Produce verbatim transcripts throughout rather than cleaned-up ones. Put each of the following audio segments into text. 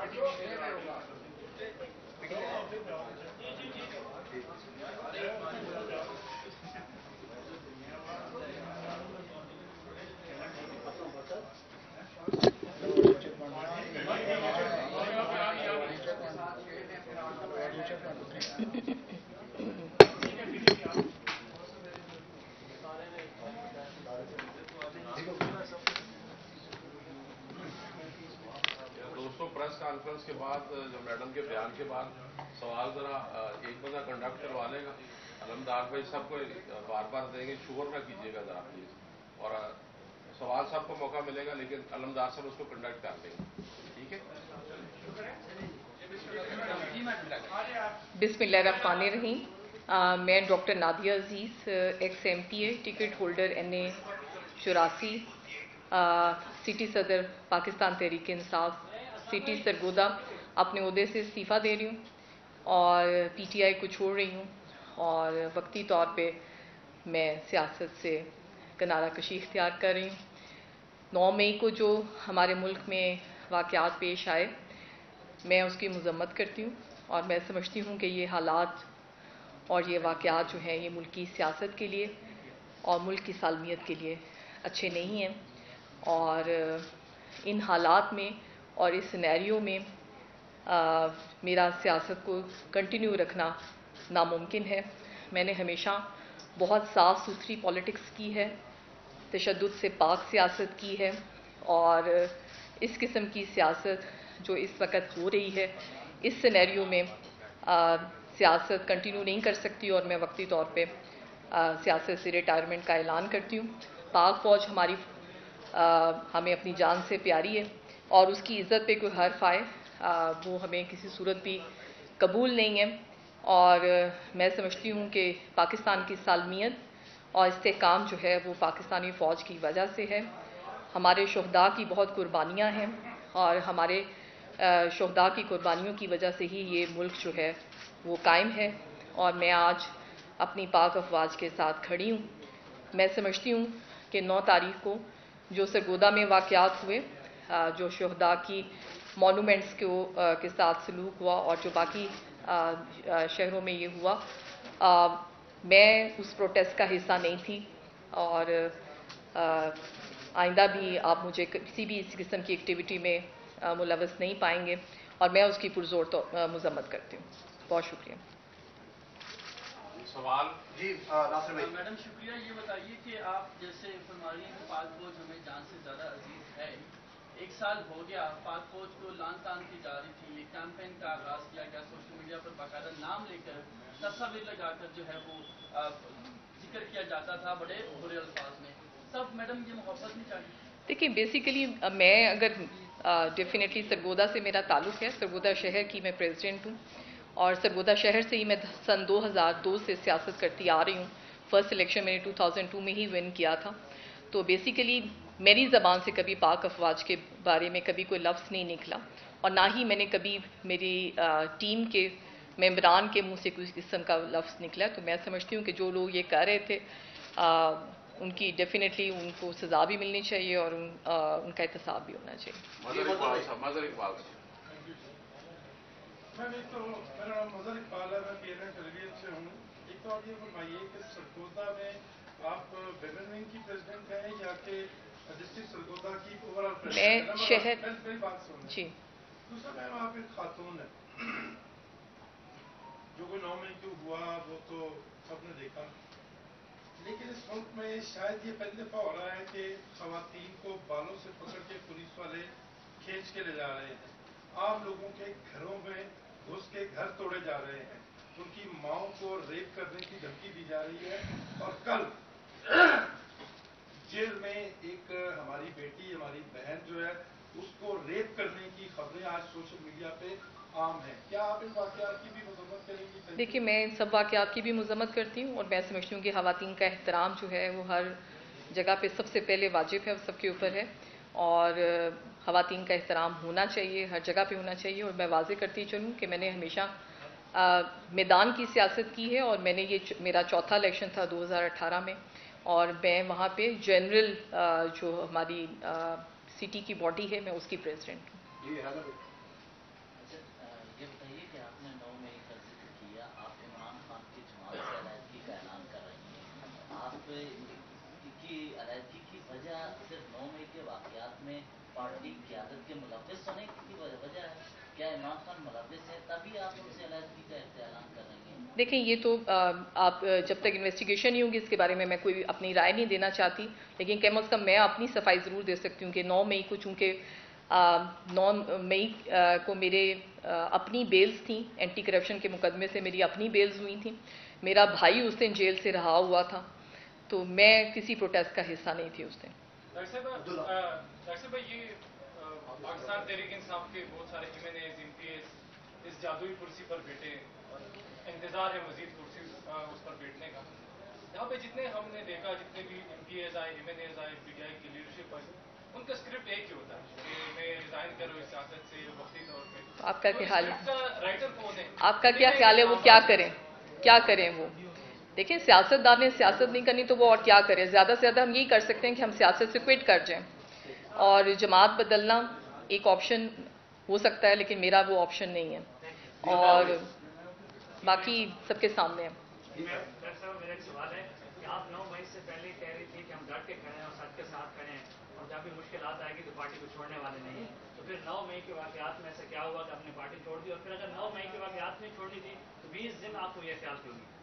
دوستوں press conference کے بعد جو میڈم کے بیان کے بعد سوال ذرا ایک بندہ کنڈکٹ کروا لے گا. علمدار بھائی سب کو بار بار دیں گے, شور نہ کیجیے گا ذرا پلیز, اور سوال سب کو موقع ملے گا لیکن علمدار صاحب اس کو کنڈکٹ کر دیں گے, ٹھیک ہے. بسم اللہ الرحمن الرحیم. میں doctor Nadia Aziz, ex M P A, ticket holder N A چوراسی, سٹی صدر پاکستان تحریک انصاف سٹی سرگودا, اپنے عہدے سے استعفیٰ دے رہی ہوں اور پی ٹی آئی کو چھوڑ رہی ہوں, اور وقتی طور پہ میں سیاست سے کنارہ کشی اختیار کر رہی ہوں. نو مئی کو جو ہمارے ملک میں واقعات پیش آئے, میں اس کی مذمت کرتی ہوں, اور میں سمجھتی ہوں کہ یہ حالات اور یہ واقعات جو ہیں یہ ملک کی سیاست کے لیے اور ملک کی سالمیت کے لیے اچھے نہیں ہیں, اور ان حالات میں اور اس سینیریو میں آ, میرا سیاست کو کنٹینیو رکھنا ناممکن ہے. میں نے ہمیشہ بہت صاف ستھری پالیٹکس کی ہے, تشدد سے پاک سیاست کی ہے, اور اس قسم کی سیاست جو اس وقت ہو رہی ہے اس سینیریو میں آ, سیاست کنٹینیو نہیں کر سکتی, اور میں وقتی طور پہ آ, سیاست سے ریٹائرمنٹ کا اعلان کرتی ہوں. پاک فوج ہماری آ, ہمیں اپنی جان سے پیاری ہے, اور اس کی عزت پہ کوئی حرف آئے آ, وہ ہمیں کسی صورت بھی قبول نہیں ہے. اور میں سمجھتی ہوں کہ پاکستان کی سالمیت اور استحکام جو ہے وہ پاکستانی فوج کی وجہ سے ہے. ہمارے شہداء کی بہت قربانیاں ہیں, اور ہمارے شہداء کی قربانیوں کی وجہ سے ہی یہ ملک جو ہے وہ قائم ہے, اور میں آج اپنی پاک افواج کے ساتھ کھڑی ہوں. میں سمجھتی ہوں کہ نو تاریخ کو جو سرگودا میں واقعات ہوئے, جو شہداء کی مونومنٹس کو کے ساتھ سلوک ہوا, اور جو باقی شہروں میں یہ ہوا, میں اس پروٹیسٹ کا حصہ نہیں تھی, اور آئندہ بھی آپ مجھے کسی بھی اس قسم کی ایکٹیویٹی میں ملوث نہیں پائیں گے, اور میں اس کی پرزور تو مذمت کرتی ہوں. بہت شکریہ. سوال جی ناصر بھائی. میڈم شکریہ. یہ بتائیے کہ آپ جیسے فرما رہی ہیں کہ پاک فوج ہمیں جان سے زیادہ عزیز ہے, ایک سال ہو گیا پاک فوج کو لان تان کی جا رہی تھی, ایک کیمپین کا آغاز کیا گیا, سوشل میڈیا پر باقاعدہ نام لے کر تصاویر لگا کر جو ہے وہ ذکر کیا جاتا تھا بڑے برے الفاظ میں. سب میڈم یہ محبت نہیں چاہیے؟ دیکھیے بیسیکلی میں اگر ڈیفینیٹلی سرگودا سے میرا تعلق ہے, سرگودا شہر کی میں پریزیڈنٹ ہوں, اور سرگودا شہر سے ہی میں سن دو ہزار دو سے سیاست کرتی آ رہی ہوں. فرسٹ الیکشن میں نے ٹو تھاؤزینڈ ٹو میں ہی ون کیا تھا. تو بیسیکلی میری زبان سے کبھی پاک افواج کے بارے میں کبھی کوئی لفظ نہیں نکلا, اور نہ ہی میں نے کبھی میری ٹیم کے ممبران کے منہ سے کسی قسم کا لفظ نکلا. تو میں سمجھتی ہوں کہ جو لوگ یہ کہہ رہے تھے ان کی ڈیفینیٹلی ان کو سزا بھی ملنی چاہیے, اور ان, ان کا احتساب بھی ہونا چاہیے. مظہر اقبال صاحب. مظہر اقبال صاحب. میں ایک تو میرا نام مظہر اقبال ہے, میں پی این اے ٹیلیویژن سے ہوں. ایک تو آپ یہ فرمائیے کہ سرگودا میں آپ ویمن ونگ کی پریزیڈنٹ ہیں یا کہ ڈسٹرکٹ سرگودا کی اوور آل پریزیڈنٹ؟ میں شہر میری بات سنیں. جی. دوسرا میم آپ ایک خاتون ہیں, جو کوئی نو مئی کیوں ہوا وہ تو سب نے دیکھا, لیکن اس ملک میں شاید یہ پہلی دفعہ ہو رہا ہے کہ خواتین کو بالوں سے پکڑ کے پولیس والے کھینچ کے لے جا رہے ہیں, عام لوگوں کے گھروں میں گھس کے گھر توڑے جا رہے ہیں, ان کی ماؤں کو ریپ کرنے کی دھمکی دی جا رہی ہے. اور کل جیل میں ایک ہماری بیٹی ہماری بہن جو ہے اس کو ریپ کرنے کی خبریں آج سوشل میڈیا پہ عام ہیں. کیا آپ ان واقعات کی بھی مذمت کریں گی؟ دیکھیے میں ان سب واقعات کی بھی مذمت کرتی ہوں, اور میں سمجھتی ہوں کہ خواتین کا احترام جو ہے وہ ہر جگہ پہ سب سے پہلے واجب ہے, اور سب کے اوپر ہے, اور خواتین کا احترام ہونا چاہیے, ہر جگہ پہ ہونا چاہیے. اور میں واضح کرتی چلوں کہ میں نے ہمیشہ میدان کی سیاست کی ہے, اور میں نے یہ میرا چوتھا الیکشن تھا دو ہزار اٹھارہ میں, اور میں وہاں پہ جنرل جو ہماری سٹی کی باڈی ہے میں اس کی پریزیڈنٹ ہوں. جی پہ کی علیحدگی کی وجہ صرف نو مئی کے واقعات میں پارٹی قیادت کے ملوث ہونے کی وجہ ہے؟ کیا عمران خان ملوث ہے تبھی آپ ان سے علیحدگی کا اعلان کر رہی ہیں؟ دیکھیں یہ تو آپ جب تک انویسٹیگیشن نہیں ہوگی اس کے بارے میں میں کوئی اپنی رائے نہیں دینا چاہتی، لیکن کم از کم میں اپنی صفائی ضرور دے سکتی ہوں کہ نو مئی کو چونکہ نو مئی کو میرے اپنی بیلز تھیں، اینٹی کرپشن کے مقدمے سے میری اپنی بیلز ہوئی تھیں، میرا بھائی اس دن جیل سے رہا ہوا تھا، تو میں کسی پروٹیسٹ کا حصہ نہیں تھی اس دن۔ ڈاکٹر صاحب یہ پاکستان تحریک انصاف کے بہت سارے M N As M P As اس جادوئی کرسی پر بیٹھے اور انتظار ہے مزید کرسی اس پر بیٹھنے کا۔ یہاں پہ جتنے ہم نے دیکھا، جتنے بھی ایم پی ایز آئے، ایم این ایز آئے، پی ٹی آئی کی لیڈرشپ آئی، ان کا اسکرپٹ ایک ہی ہوتا ہے کہ میں ریزائن کروں اس سیاست سے وقتی طور پہ۔ آپ کا کیا خیال ہے؟ رائٹر کون ہے؟ آپ کا کیا خیال ہے وہ کیا کریں؟ کیا کریں وہ؟ دیکھیں سیاست دار نے سیاست نہیں کرنی تو وہ اور کیا کرے؟ زیادہ سے زیادہ ہم یہی کر سکتے ہیں کہ ہم سیاست سے کوئٹ کر جائیں، اور جماعت بدلنا ایک آپشن ہو سکتا ہے، لیکن میرا وہ آپشن نہیں ہے، اور باقی سب کے سامنے ہے۔ ڈاکٹر صاحب میرا ایک سوال ہے کہ آپ نو مئی سے پہلے کہہ رہی تھی کہ ہم ڈٹ کے کھڑے ہیں اور سب کے ساتھ کھڑے ہیں، اور جب بھی مشکلات آئے گی تو پارٹی کو چھوڑنے والے نہیں ہیں، تو پھر نو مئی کے واقعات میں ایسا کیا ہوا کہ آپ نے پارٹی چھوڑ دی؟ اور پھر اگر نو مئی کے واقعات میں چھوڑنی تھی تو بیس دن آپ کو یہ خیال کیوں نہیں؟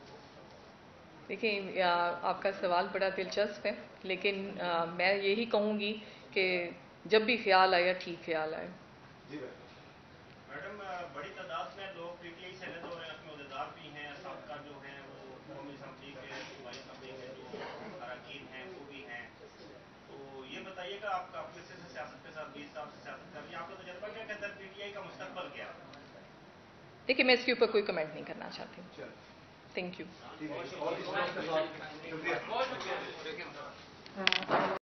دیکھیں آپ کا سوال بڑا دلچسپ ہے، لیکن میں یہی کہوں گی کہ جب بھی خیال آیا ٹھیک خیال آئے۔ میڈم بڑی تعداد میں لوگ پی ٹی آئی سے علیحدہ ہو رہے ہیں، اس میں عہدیدار بھی ہیں، سابقہ جو ہیں وہ قومی اسمبلی کے صوبائی اسمبلی کے جو اراکین ہیں وہ بھی ہیں، تو یہ بتائیے کہ آپ کا اپنے سے سیاست کے ساتھ بیس سال سے سیاست کر رہی ہیں، آپ کا تجربہ کیا کہتا ہے پی ٹی آئی کا مستقبل کیا؟ دیکھیں میں اس کے اوپر کوئی کمنٹ نہیں کرنا چاہتی ہوں۔ Thank you.